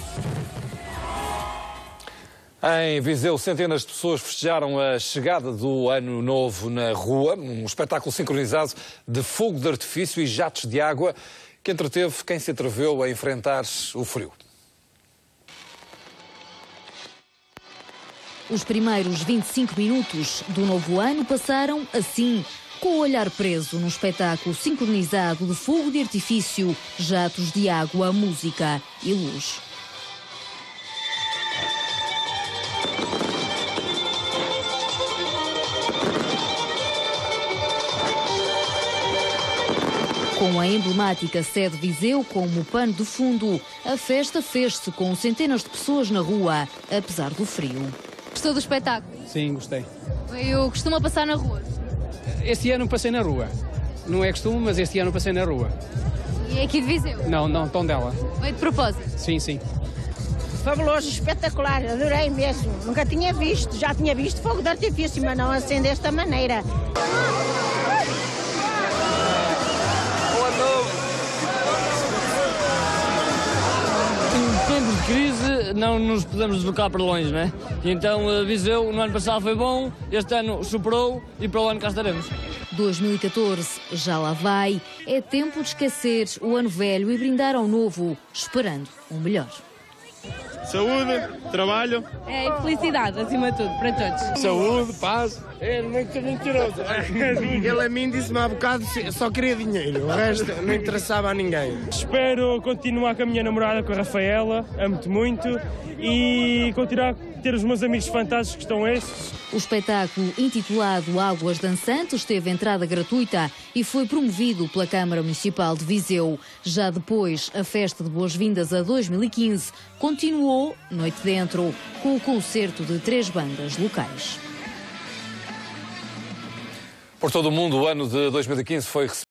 Em Viseu, centenas de pessoas festejaram a chegada do Ano Novo na rua, um espetáculo sincronizado de fogo de artifício e jatos de água que entreteve quem se atreveu a enfrentar o frio. Os primeiros 25 minutos do novo ano passaram assim, com o olhar preso num espetáculo sincronizado de fogo de artifício, jatos de água, música e luz. Com a emblemática sede Viseu como pano de fundo, a festa fez-se com centenas de pessoas na rua, apesar do frio. Gostou do espetáculo? Sim, gostei. Eu costumo passar na rua. Este ano passei na rua. Não é costume, mas este ano passei na rua. E é aqui de Viseu? Não, Tondela. Veio de propósito? Sim. Fabuloso, espetacular, adorei mesmo. Nunca tinha visto, já tinha visto fogo de artifício, mas não assim desta maneira. Em tempo de crise não nos podemos deslocar para longe, né? E então Viseu no ano passado foi bom, este ano superou e para o ano cá estaremos. 2014 já lá vai, é tempo de esquecer o ano velho e brindar ao novo, esperando um melhor. Saúde, trabalho. E felicidade, acima de tudo, para todos. Saúde, paz. É, não é que mentiroso. Ele a mim disse-me há bocado só queria dinheiro, o resto não interessava a ninguém. Espero continuar com a minha namorada, com a Rafaela, amo-te muito, e continuar a ter os meus amigos fantásticos que estão esses. O espetáculo, intitulado Águas Dançantes, teve entrada gratuita e foi promovido pela Câmara Municipal de Viseu. Já depois, a festa de boas-vindas a 2015 continuou noite dentro, com o concerto de 3 bandas locais. Por todo o mundo, o ano de 2015 foi